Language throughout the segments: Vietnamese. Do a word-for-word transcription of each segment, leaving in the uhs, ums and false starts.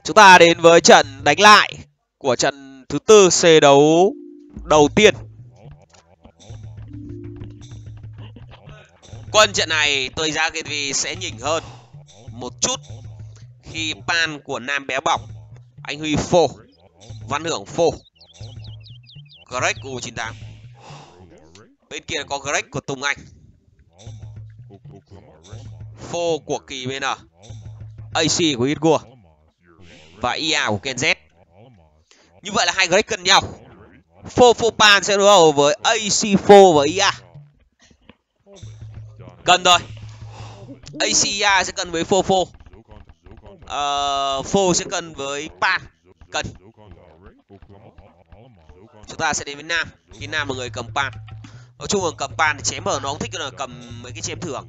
Chúng ta đến với trận đánh lại của trận thứ tư C đấu đầu tiên. Quân trận này tôi ra cái vì sẽ nhỉnh hơn một chút khi pan của Nam bé bỏng, anh Huy phô, Văn Hưởng phô, Greg U chín tám. Bên kia có Greg của Tùng Anh, phô của Kỳ bê en, a xê của Itgua và i a của Ken Z. Như vậy là hai Greg cân nhau. Phô phô pan sẽ đối đầu với a xê phô và i a. Cần thôi. a xê i a sẽ cân với phô phô. Uh, phô sẽ cân với pan. Cần. Chúng ta sẽ đến với Nam. Khi Nam là người cầm pan. Nói chung là cầm pan thì chém ở nó không thích là cầm mấy cái chém thưởng.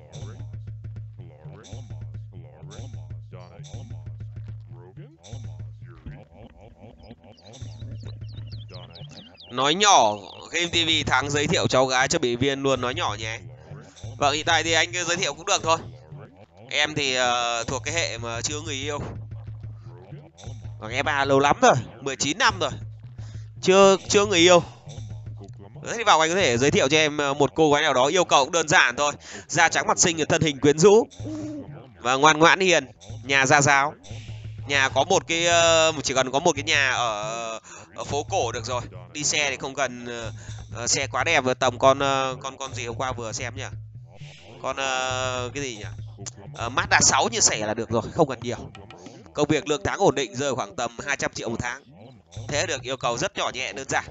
Nói nhỏ, Game ti vi thắng giới thiệu cháu gái cho bị viên luôn, nói nhỏ nhé. Vâng, hiện tại thì anh cứ giới thiệu cũng được thôi. Em thì uh, thuộc cái hệ mà chưa người yêu. Vâng, em à lâu lắm rồi, mười chín năm rồi. Chưa chưa người yêu. Thế thì vào anh có thể giới thiệu cho em một cô gái nào đó, yêu cầu cũng đơn giản thôi. Da trắng mặt xinh, thân hình quyến rũ và ngoan ngoãn hiền, nhà gia giáo. Nhà có một cái uh, chỉ cần có một cái nhà ở, ở phố cổ được rồi. Đi xe thì không cần uh, xe quá đẹp, vừa tầm con uh, con con gì hôm qua vừa xem nhỉ? Con uh, cái gì nhỉ? Uh, Mazda sáu như sẻ là được rồi, không cần nhiều. Công việc lương tháng ổn định, rơi khoảng tầm hai trăm triệu một tháng. Thế được, yêu cầu rất nhỏ nhẹ đơn giản.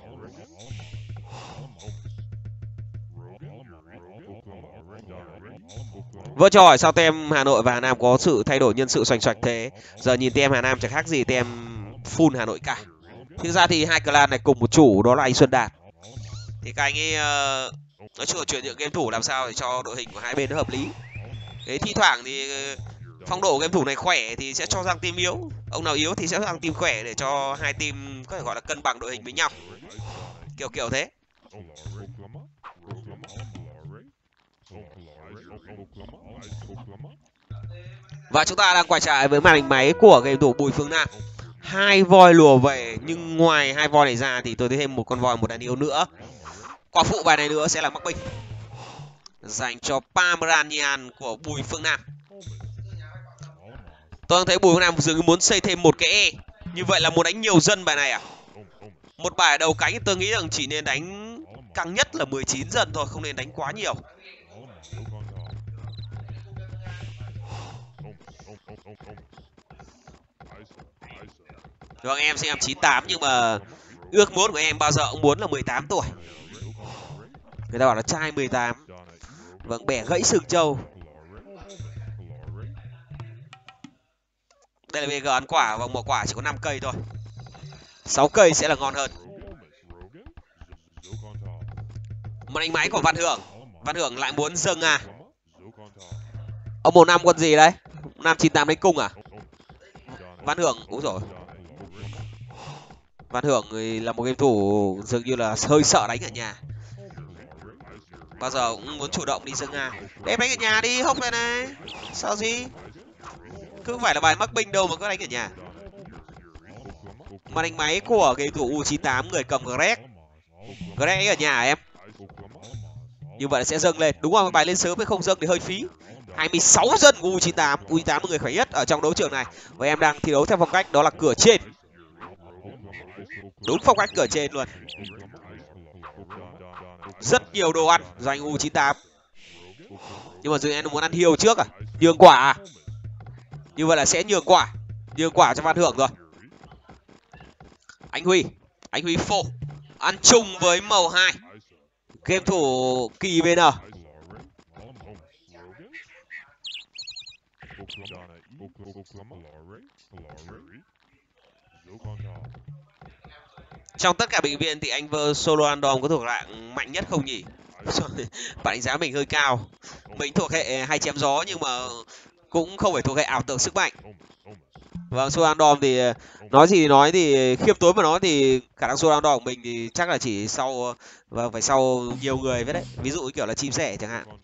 Vợ cho hỏi sao tem Hà Nội và Hà Nam có sự thay đổi nhân sự xoành xoạch thế? Giờ nhìn tem Hà Nam chẳng khác gì tem full Hà Nội cả. Thực ra thì hai clan này cùng một chủ, đó là anh Xuân Đạt. Thì các anh ấy uh, nói chung là chuyển nhượng game thủ làm sao để cho đội hình của hai bên nó hợp lý. Thế thi thoảng thì phong độ game thủ này khỏe thì sẽ cho sang team yếu, ông nào yếu thì sẽ sang team khỏe để cho hai team có thể gọi là cân bằng đội hình với nhau, kiểu kiểu thế. Và chúng ta đang quay trở lại với màn hình máy của game thủ Bùi Phương Nam. Hai voi lùa về, nhưng ngoài hai voi này ra thì tôi thấy thêm một con voi, một đàn yêu nữa. Quả phụ bài này nữa sẽ là mắc binh dành cho Pomeranian của Bùi Phương Nam. Tôi thấy Bùi Phương Nam dường như muốn xây thêm một cái E. Như vậy là muốn đánh nhiều dân bài này à? Một bài đầu cánh tôi nghĩ rằng chỉ nên đánh căng nhất là mười chín dân thôi, không nên đánh quá nhiều. Vâng, em sinh năm chín tám nhưng mà ước muốn của em bao giờ cũng muốn là mười tám tuổi. Người ta bảo là trai mười tám. Vâng, bẻ gãy sừng trâu. Đây là bê giê ăn quả và một quả chỉ có năm cây thôi. sáu cây sẽ là ngon hơn. Một đánh máy của Văn Hưởng. Văn Hưởng lại muốn dâng à? Ông một năm con gì đấy? Năm chín tám đánh cung à? Văn Hưởng, úi rồi. Văn Hưởng là một game thủ dường như là hơi sợ đánh ở nhà. Bao giờ cũng muốn chủ động đi dâng à. Để đánh ở nhà đi, hốc này này. Sao gì? Cứ không phải là bài mắc binh đâu mà cứ đánh ở nhà. Màn hình máy của game thủ U chín tám, người cầm Greg. Greg ở nhà à em? Như vậy là sẽ dâng lên. Đúng rồi, bài lên sớm mới không dâng thì hơi phí. hai mươi sáu dân của U chín tám. U chín tám là người khỏe nhất ở trong đấu trường này. Và em đang thi đấu theo phong cách đó là cửa trên. Đúng phong cách cửa trên luôn. Rất nhiều đồ ăn dành U chín tám. Nhưng mà dường em muốn ăn hiêu trước à? Nhường quả à? Như vậy là sẽ nhường quả. Nhường quả cho Văn Hưởng rồi. Anh Huy. Anh Huy phô. Ăn chung với màu hai. Game thủ Kỳ bê en. Trong tất cả bệnh viện thì anh vơ solo random có thuộc hạng mạnh nhất không nhỉ? Bạn đánh giá mình hơi cao. Mình thuộc hệ hay chém gió nhưng mà cũng không phải thuộc hệ ảo tưởng sức mạnh. Vâng, solo random thì nói gì thì nói thì khiêm tốn mà nói thì khả năng solo random của mình thì chắc là chỉ sau và phải sau nhiều người với đấy. Ví dụ kiểu là chim sẻ chẳng hạn.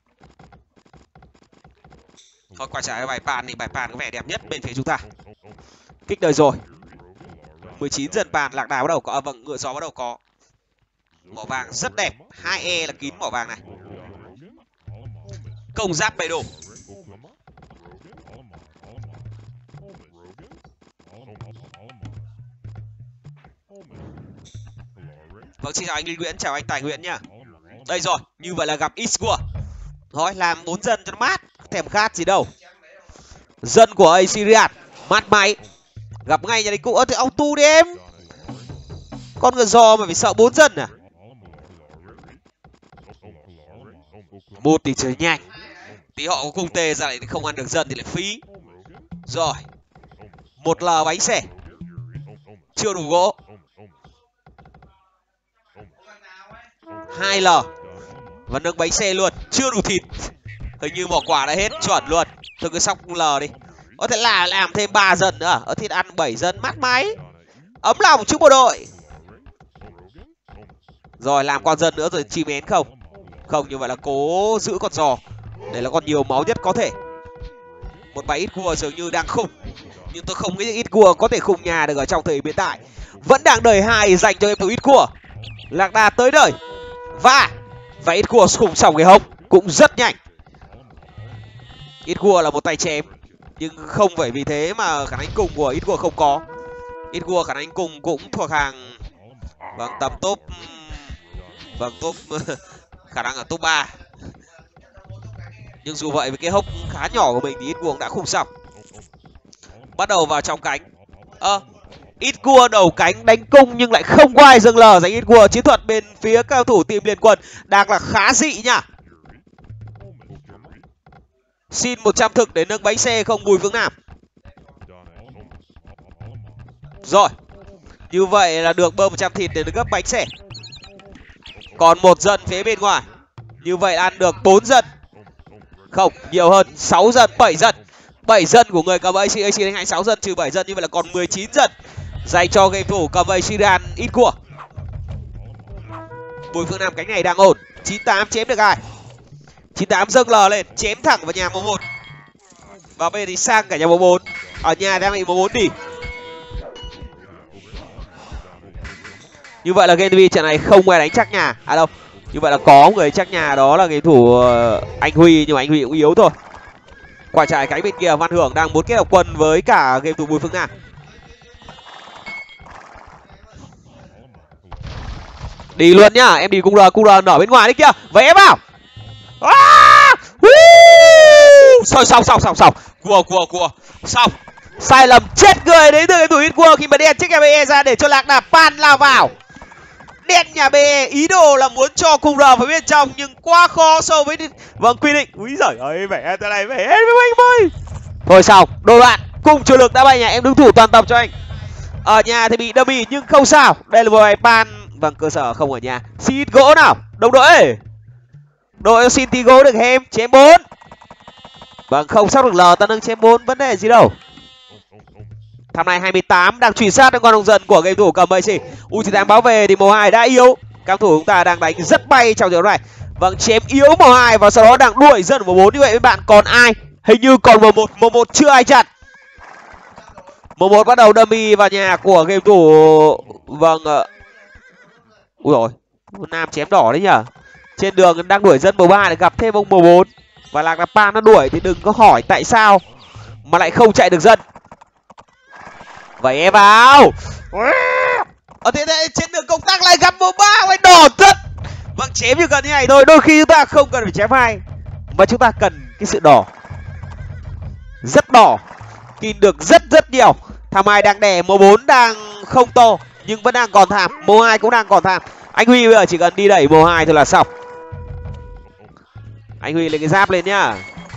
Thôi quay trở lại bài pan thì bài pan có vẻ đẹp nhất bên phía chúng ta. Kích đời rồi. mười chín dần bàn, lạc đà bắt đầu có, à, vâng, ngựa gió bắt đầu có. Mỏ vàng rất đẹp, hai e là kín mỏ vàng này. Công giáp đầy đủ. Vâng, xin chào anh Linh Nguyễn, chào anh Tài Nguyễn nhá. Đây rồi, như vậy là gặp Isqua. Thôi, làm bốn dân cho nó mát, thèm khát gì đâu. Dân của Assyrian, mát máy. Gặp ngay nhà đánh cụ, ơ thì auto đi em. Con ngựa giò mà phải sợ bốn dân à? Một thì chơi nhanh. Tí họ có cung tê ra lại không ăn được dân thì lại phí. Rồi. Một L bánh xẻ. Chưa đủ gỗ. Hai L. Và nâng bánh xe luôn, chưa đủ thịt. Hình như bỏ quả đã hết, chuẩn luôn. Thôi cứ sóc L đi. Có thể là làm thêm ba dân nữa. Ở thịt ăn bảy dân mát máy. Ấm lòng chúc bộ đội. Rồi làm con dân nữa rồi chim én không? Không, như vậy là cố giữ con giò. Để là con nhiều máu nhất có thể. Một bài ít cua dường như đang khủng. Nhưng tôi không nghĩ ít cua có thể khủng nhà được ở trong thời điểm hiện tại. Vẫn đang đời hai dành cho em thủ ít cua. Lạc đà tới đời. Và Và ít cua khủng xong cái hông. Cũng rất nhanh. Ít cua là một tay chém. Nhưng không phải vì thế mà khả năng cùng của ít cua không có. Ít cua khả năng cùng cũng thuộc hàng, vâng, tầm top, vâng, top khả năng ở top ba. Nhưng dù vậy với cái hốc khá nhỏ của mình thì ít cua cũng đã khung xong. Bắt đầu vào trong cánh. Ơ à, ít cua đầu cánh đánh cung nhưng lại không có ai dâng lờ dành ít cua. Chiến thuật bên phía cao thủ team Liên Quân đang là khá dị nhá. Xin một trăm thực để nâng bánh xe không Bùi Phương Nam. Rồi. Như vậy là được bơm một trăm thịt để nâng gấp bánh xe. Còn một dân phía bên ngoài. Như vậy ăn được bốn dân. Không, nhiều hơn, sáu dân, bảy dân. bảy dân của người cầm a xê, a xê đánh hai mươi sáu dân trừ bảy dân, như vậy là còn mười chín dân dành cho game thủ cầm Assyrian ít cua. Bùi Phương Nam cánh này đang ổn. chín tám chém được ai? chín tám dâng lờ lên, chém thẳng vào nhà màu một. Và bên thì sang cả nhà màu bốn. Ở nhà đang bị màu bốn đi. Như vậy là game tê vê trận này không ai đánh chắc nhà. À đâu. Như vậy là có người chắc nhà, đó là game thủ anh Huy, nhưng mà anh Huy cũng yếu thôi. Quả trải cánh bên kia Văn Hưởng đang muốn kết hợp quân với cả game thủ Bùi Phương Nam. Đi luôn nhá, em đi cung R, cung R ở bên ngoài đấy kia. Vậy em vào. À! Xong xong xong xong xong. Cua cua cua. Xong. Sai lầm chết người đến từ game thủ ít cua khi mà đen check nhà bê e ra để cho lạc đà pan lao vào. Đen nhà bê e ý đồ là muốn cho cung R vào bên trong nhưng quá khó so với, vâng, quy định. Úi giời ơi, mẹ thế này mẹ hết với anh ơi. Thôi xong, đôi bạn cùng chủ lực đã bay nhà, em đứng thủ toàn tập cho anh. Ở nhà thì bị đâm bị nhưng không sao. Đây là một bài pan, vâng, cơ sở không ở nhà. Xin gỗ nào, đồng đội. Đội xin tí gỗ được em, chém bốn. Vâng, không sắp được L, ta nâng chém bốn, vấn đề gì đâu. Tham này hai mươi tám đang truy sát đến con nông dân của game thủ cầm a xê. u chín tám báo về thì màu hai đã yếu. Các thủ chúng ta đang đánh rất bay trong trận này. Vâng, chém yếu màu hai và sau đó đang đuổi dân màu bốn. Như vậy với bạn còn ai? Hình như còn màu một, màu một chưa ai chặn. Màu một bắt đầu dummy vào nhà của game thủ, vâng. Ui rồi, Nam chém đỏ đấy nhở. Trên đường đang đuổi dân màu ba để gặp thêm ông màu bốn. Và lạc đà pan nó đuổi thì đừng có hỏi tại sao mà lại không chạy được dân. Vậy em vào. Ở thế, thế trên đường công tác lại gặp màu ba, quay đỏ thật. Vâng, chém như gần như này thôi. Đôi khi chúng ta không cần phải chém hai, mà chúng ta cần cái sự đỏ. Rất đỏ. Tin được rất rất nhiều. Tham hai đang đè, màu bốn đang không to nhưng vẫn đang còn tham. Màu hai cũng đang còn tham. Anh Huy bây giờ chỉ cần đi đẩy màu hai thôi là xong. Anh Huy lấy cái giáp lên nhá.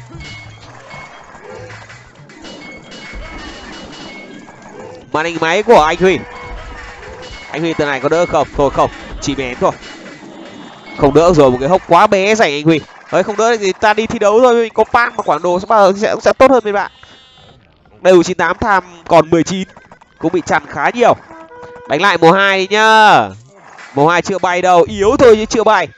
Màn hình máy của anh Huy. Anh Huy từ này có đỡ không? Thôi không, chỉ mén thôi. Không đỡ rồi, một cái hốc quá bé dành anh Huy. Đấy, không đỡ thì ta đi thi đấu thôi, có pan mà quảng đồ sẽ bao giờ sẽ, sẽ tốt hơn mấy bạn. Đây u chín tám tham còn mười chín, cũng bị chặn khá nhiều. Đánh lại mùa hai đi nhá. Mùa hai chưa bay đâu, yếu thôi chứ chưa bay.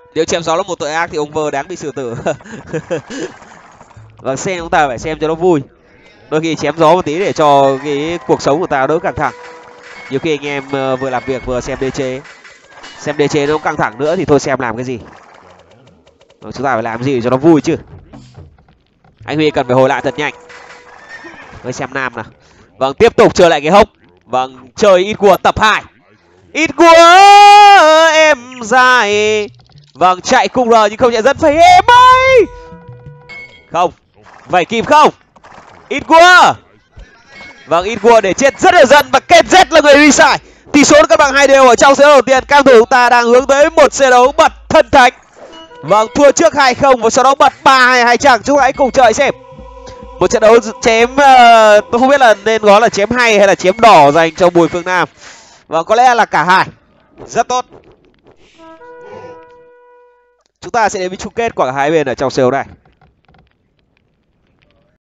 Nếu chém gió là một tội ác thì ông Vơ đáng bị xử tử. Vâng, xem chúng ta phải xem cho nó vui. Đôi khi chém gió một tí để cho cái cuộc sống của ta đỡ căng thẳng. Nhiều khi anh em uh, vừa làm việc vừa xem đê chế, xem đê chế nó căng thẳng nữa thì thôi xem làm cái gì. Vâng, chúng ta phải làm gì cho nó vui chứ. Anh Huy cần phải hồi lại thật nhanh. Với xem Nam nào. Vâng, tiếp tục chơi lại cái hốc. Vâng, chơi ít cua tập hai. Ít cua em dài. Vâng, chạy cung R nhưng không nhận dẫn phải em ơi. Không. Vẩy kịp không? Ít cua. Vâng, ít cua để chết rất là dân và kết Z là người restart. Tỷ số các bằng hai đều ở trong set đấu đầu tiên. Cam thủ chúng ta đang hướng tới một set đấu bật thân thánh. Vâng, thua trước hai không và sau đó bật ba hai hai chẳng. Chúng hãy cùng chơi xem. Một trận đấu chém, uh, tôi không biết là nên nói là chém hay hay là chém đỏ dành cho Bùi Phương Nam. Và có lẽ là cả hai. Rất tốt. Chúng ta sẽ đến với chung kết của cả hai bên ở trong set đấu này.